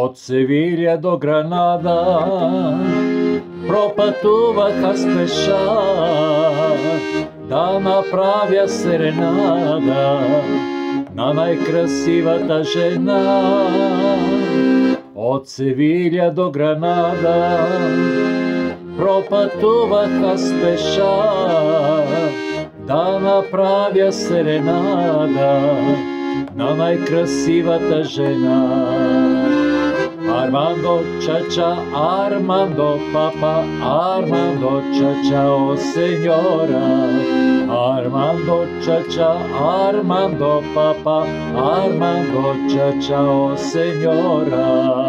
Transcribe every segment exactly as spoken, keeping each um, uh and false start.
От Севиля до Гранада пропътуваха спеша да направя серенада на най-красивата жена. От Севиля до Гранада пропътуваха спеша да направя серенада на най-красивата жена. Armando cha-cha, Armando papa, Armando cha-cha, oh señora. Armando cha-cha, Armando papa, Armando cha-cha, oh señora.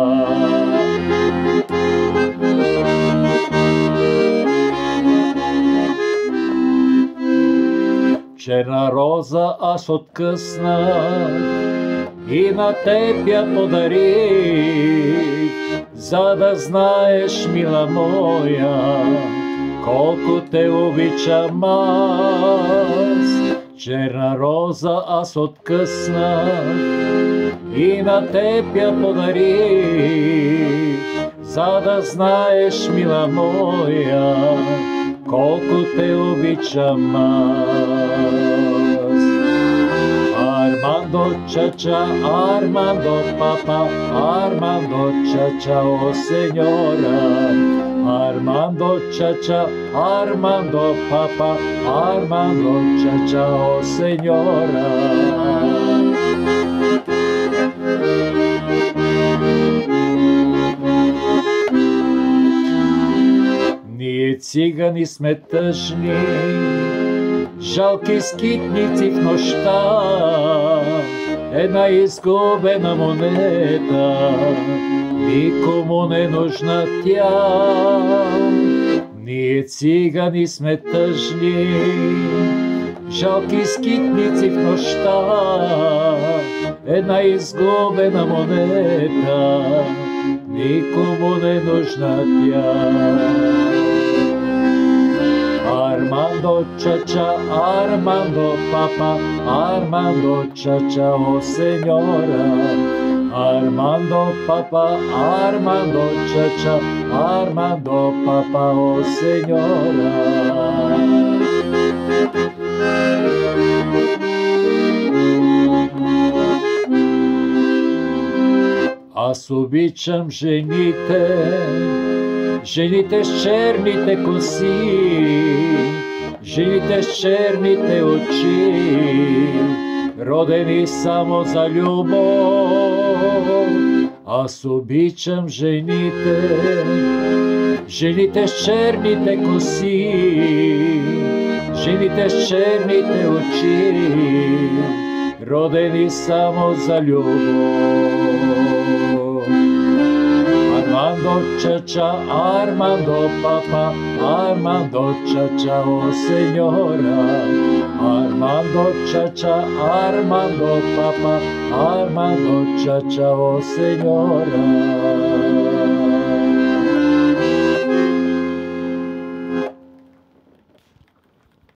Черна роза аз откъснах и на теб я подарих, за да знаеш, мила моя, колко те обичам аз. Черна роза аз откъснах и на теб я подарих, за да знаеш, мила моя, колко те обичам аз. Armando cha-cha, Armando papa, Armando cha-cha, oh señora. Armando cha-cha, Armando papa, Armando cha-cha, oh señora. Ние цигани сме тъжни, жалки скитници в нощта, една изгубена монета, никому не нужна тя. Ние цигани сме тъжни, жалки скитници в нощта, една изгубена монета, никому не нужна тя. Armando cha-cha, Armando papa, Armando cha-cha, oh señora. Armando papa, Armando cha-cha, Armando papa, oh señora. Аз обичам жените, жените с черните коси, жените с черните очи, родени само за любов. Аз обичам жените, жените с черните коси, жените с черните очи, родени само за любов. Armando cha-cha, Armando papa, Armando cha-cha, oh señora. Armando cha-cha, Armando papa, Armando cha-cha, oh señora.